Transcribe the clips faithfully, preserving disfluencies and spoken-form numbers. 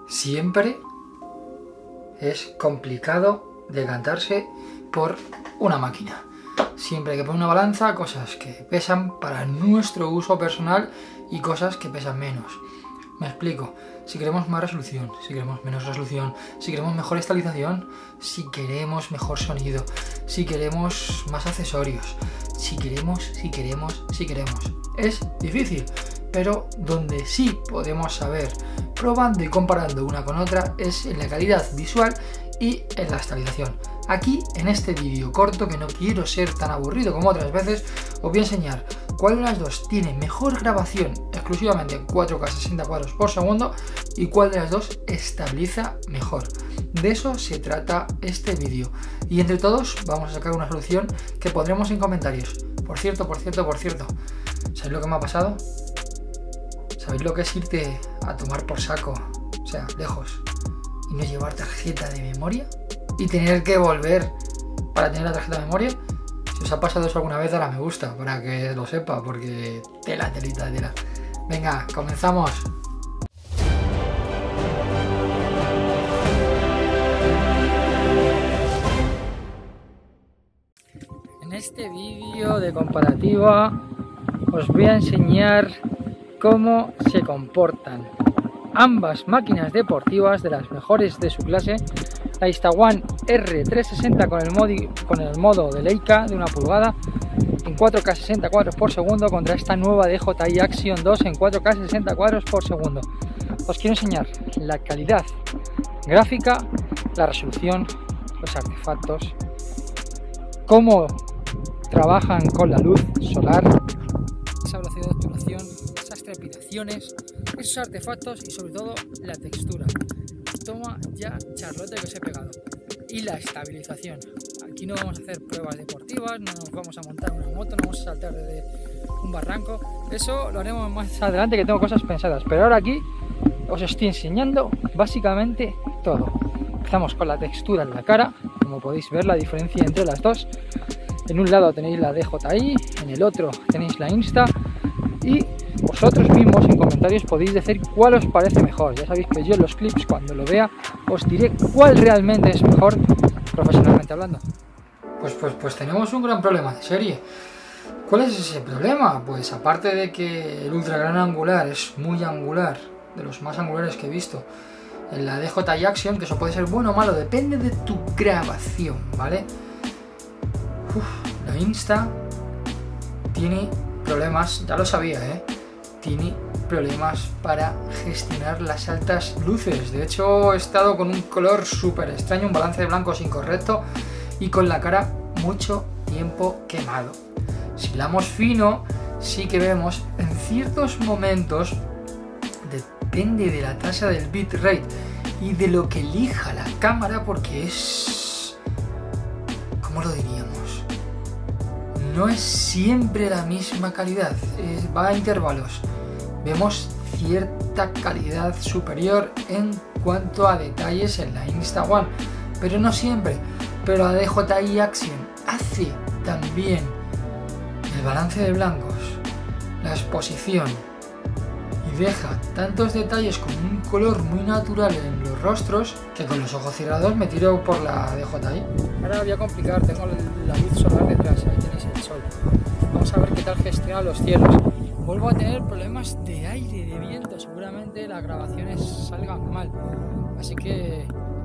siempre es complicado decantarse por una máquina. Siempre hay que poner una balanza, cosas que pesan para nuestro uso personal y cosas que pesan menos. Me explico. Si queremos más resolución, si queremos menos resolución, si queremos mejor estabilización, si queremos mejor sonido, si queremos más accesorios, si queremos, si queremos, si queremos. Es difícil, pero donde sí podemos saber, probando y comparando una con otra, es en la calidad visual y en la estabilización. Aquí, en este vídeo corto, que no quiero ser tan aburrido como otras veces, os voy a enseñar cuál de las dos tiene mejor grabación exclusivamente en cuatro K sesenta cuadros por segundo y cuál de las dos estabiliza mejor. De eso se trata este vídeo y entre todos vamos a sacar una solución que pondremos en comentarios. Por cierto, por cierto, por cierto, ¿sabéis lo que me ha pasado? ¿Sabéis lo que es irte a tomar por saco, o sea, lejos, y no llevar tarjeta de memoria? Y tener que volver para tener la tarjeta de memoria. Si os ha pasado eso alguna vez, dale a me gusta para que lo sepa, porque tela, telita, tela. Venga, comenzamos. En este vídeo de comparativa os voy a enseñar cómo se comportan ambas máquinas deportivas de las mejores de su clase. La Instaone R trescientos sesenta con el, modi, con el modo de Leica de una pulgada en cuatro K sesenta cuadros por segundo contra esta nueva D J I Action dos en cuatro K sesenta cuadros por segundo. Os quiero enseñar la calidad gráfica, la resolución, los artefactos, cómo trabajan con la luz solar, esa velocidad de obturación, esas trepidaciones, esos artefactos y sobre todo la textura. Toma ya charlote que os he pegado. Y la estabilización. Aquí no vamos a hacer pruebas deportivas, no nos vamos a montar una moto, no vamos a saltar desde un barranco. Eso lo haremos más adelante, que tengo cosas pensadas. Pero ahora aquí os estoy enseñando básicamente todo. Empezamos con la textura en la cara. Como podéis ver la diferencia entre las dos. En un lado tenéis la D J I, en el otro tenéis la Insta. Y vosotros mismos en comentarios podéis decir cuál os parece mejor. Ya sabéis que yo en los clips, cuando lo vea, os diré cuál realmente es mejor, profesionalmente hablando. Pues, pues, pues tenemos un gran problema de serie. ¿Cuál es ese problema? Pues aparte de que el ultra gran angular es muy angular, de los más angulares que he visto, en la D J I Action, que eso puede ser bueno o malo, depende de tu grabación, ¿vale? Uf, la Insta tiene problemas, ya lo sabía, ¿eh? Tiene problemas para gestionar las altas luces. De hecho, he estado con un color súper extraño, un balance de blancos incorrecto y con la cara mucho tiempo quemado. Si hilamos fino, sí que vemos en ciertos momentos, depende de la tasa del bitrate y de lo que elija la cámara, porque es... ¿cómo lo diríamos? No es siempre la misma calidad, es, va a intervalos. Vemos cierta calidad superior en cuanto a detalles en la Instaone, pero no siempre. Pero la D J I Action hace también el balance de blancos, la exposición y deja tantos detalles con un color muy natural en los rostros que con los ojos cerrados me tiro por la D J I. Ahora voy a complicar, tengo la luz solar detrás, ahí tenéis el sol. Vamos a ver qué tal gestiona los cielos. Vuelvo a tener problemas de aire, de viento, seguramente las grabaciones salgan mal. Así que...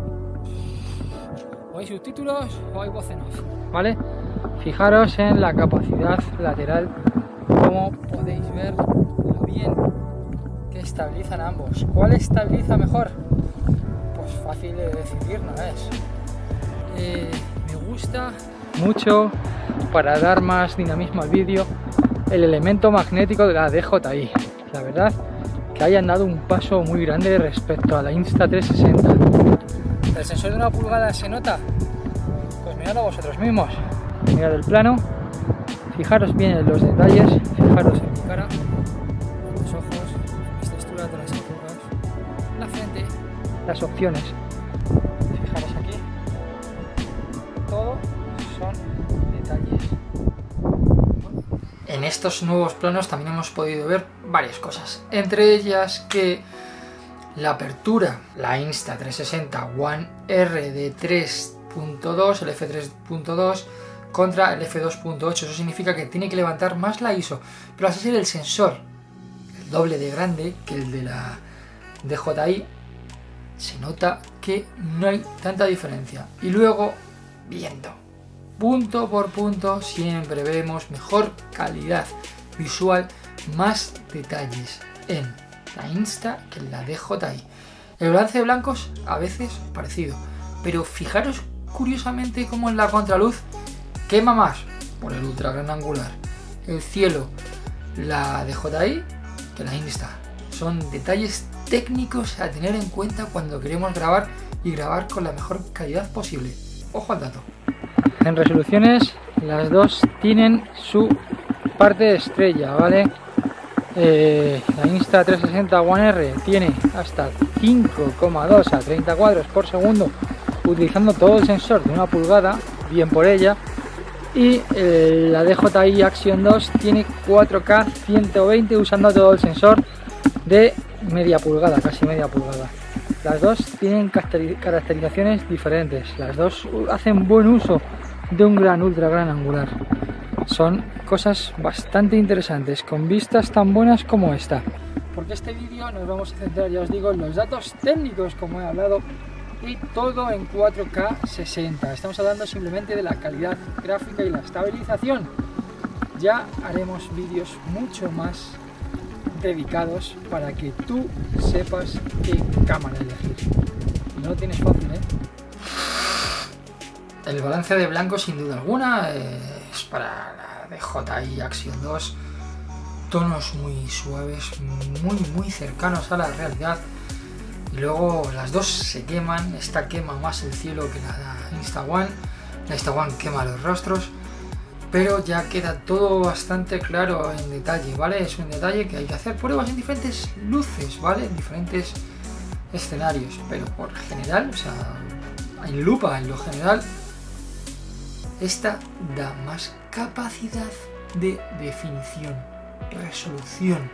o hay subtítulos o hay voz en off, ¿vale? Fijaros en la capacidad lateral, como podéis ver lo bien que estabilizan ambos. ¿Cuál estabiliza mejor? Pues fácil de decidir no es. Eh, me gusta mucho, para dar más dinamismo al vídeo, el elemento magnético de la D J I. La verdad que hayan dado un paso muy grande respecto a la Insta trescientos sesenta. ¿El sensor de una pulgada se nota? Pues miradlo vosotros mismos. Mirad el plano, fijaros bien en los detalles, fijaros en mi cara, los ojos, las texturas de las arrugas, la frente, las opciones. Fijaros aquí, todo son detalles. En estos nuevos planos también hemos podido ver varias cosas, entre ellas que la apertura, la Insta trescientos sesenta One R de tres punto dos, el F tres punto dos contra el F dos punto ocho. Eso significa que tiene que levantar más la I S O, pero al ser el sensor el doble de grande que el de la D J I, se nota que no hay tanta diferencia. Y luego, viendo punto por punto, siempre vemos mejor calidad visual, más detalles en la Insta que en la D J I. El balance de blancos a veces parecido, pero fijaros curiosamente cómo en la contraluz quema más por el ultra gran angular el cielo, la D J I, que la Insta. Son detalles técnicos a tener en cuenta cuando queremos grabar y grabar con la mejor calidad posible. Ojo al dato. En resoluciones las dos tienen su parte de estrella, ¿vale? Eh, la Insta trescientos sesenta One R tiene hasta cinco coma dos a treinta cuadros por segundo, utilizando todo el sensor de una pulgada, bien por ella. Y eh, la D J I Action dos tiene cuatro K ciento veinte usando todo el sensor de media pulgada, casi media pulgada. Las dos tienen caracterizaciones diferentes, las dos hacen buen uso de un gran ultra gran angular. Son cosas bastante interesantes, con vistas tan buenas como esta. Porque este vídeo nos vamos a centrar, ya os digo, en los datos técnicos, como he hablado, y todo en cuatro K sesenta. Estamos hablando simplemente de la calidad gráfica y la estabilización. Ya haremos vídeos mucho más dedicados para que tú sepas qué cámara elegir. No lo tienes fácil, ¿eh? El balance de blanco, sin duda alguna, es para la D J I Action dos. Tonos muy suaves, muy muy cercanos a la realidad. Y luego las dos se queman. Esta quema más el cielo que la Insta One. La Insta One quema los rostros. Pero ya queda todo bastante claro en detalle, ¿vale? Es un detalle que hay que hacer pruebas en diferentes luces, ¿vale? En diferentes escenarios. Pero por general, o sea, en lupa, en lo general, esta da más capacidad de definición, resolución.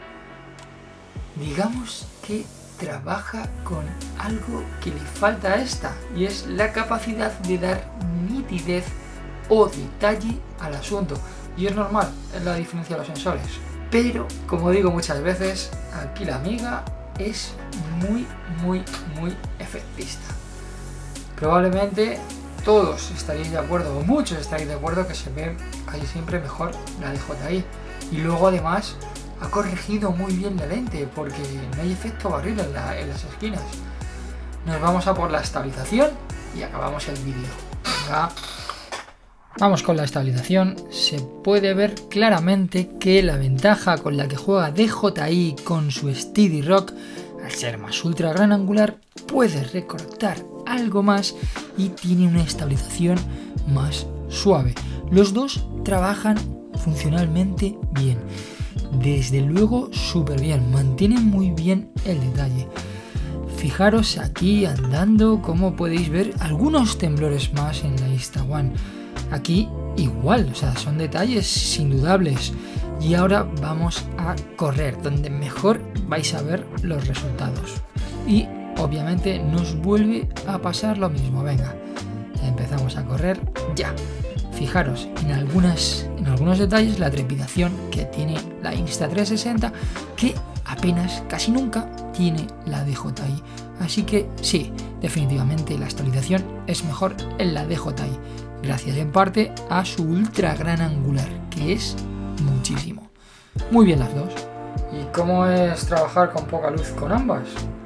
Digamos que trabaja con algo que le falta a esta, y es la capacidad de dar nitidez o detalle al asunto. Y es normal, es la diferencia de los sensores. Pero, como digo muchas veces, aquí la amiga es muy, muy, muy efectista. Probablemente todos estaréis de acuerdo, o muchos estaréis de acuerdo, que se ve casi siempre mejor la D J I. Y luego además ha corregido muy bien la lente, porque no hay efecto barril en, la, en las esquinas. Nos vamos a por la estabilización y acabamos el vídeo. Venga. Vamos con la estabilización. Se puede ver claramente que la ventaja con la que juega D J I con su Steady Rock, al ser más ultra gran angular, puede recortar algo más y tiene una estabilización más suave. Los dos trabajan funcionalmente bien, desde luego súper bien, mantienen muy bien el detalle. Fijaros aquí andando como podéis ver algunos temblores más en la Insta One. Aquí igual, o sea, son detalles indudables. Y ahora vamos a correr, donde mejor vais a ver los resultados. Y obviamente nos vuelve a pasar lo mismo. Venga, empezamos a correr ya. Fijaros en, algunas, en algunos detalles la trepidación que tiene la Insta trescientos sesenta, que apenas, casi nunca, tiene la D J I. Así que sí, definitivamente la estabilización es mejor en la D J I, gracias en parte a su ultra gran angular, que es muchísimo. Muy bien las dos. ¿Y cómo es trabajar con poca luz con ambas?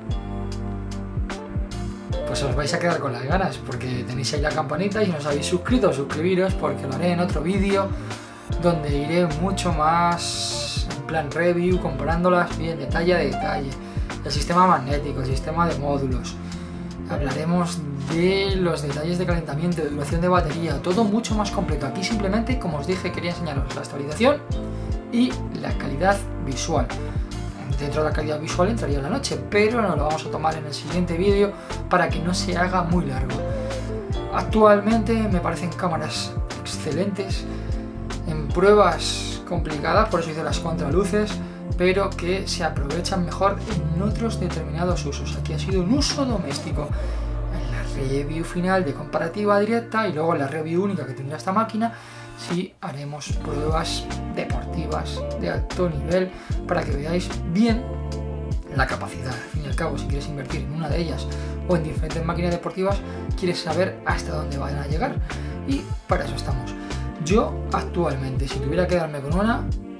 Pues os vais a quedar con las ganas, porque tenéis ahí la campanita y si no os habéis suscrito, suscribiros, porque lo haré en otro vídeo donde iré mucho más en plan review, comparándolas bien detalle a detalle. El sistema magnético, el sistema de módulos. Hablaremos de los detalles de calentamiento, de duración de batería, todo mucho más completo. Aquí simplemente, como os dije, quería enseñaros la estabilización y la calidad visual. Dentro de la calidad visual entraría la noche, pero nos lo vamos a tomar en el siguiente vídeo para que no se haga muy largo. Actualmente me parecen cámaras excelentes. En pruebas complicadas, por eso hice las contraluces, pero que se aprovechan mejor en otros determinados usos. Aquí ha sido un uso doméstico. En la review final de comparativa directa y luego en la review única que tendrá esta máquina, sí haremos pruebas deportivas de alto nivel para que veáis bien la capacidad. Al fin y al cabo, si quieres invertir en una de ellas o en diferentes máquinas deportivas, quieres saber hasta dónde van a llegar, y para eso estamos. Yo actualmente, si tuviera que darme con una,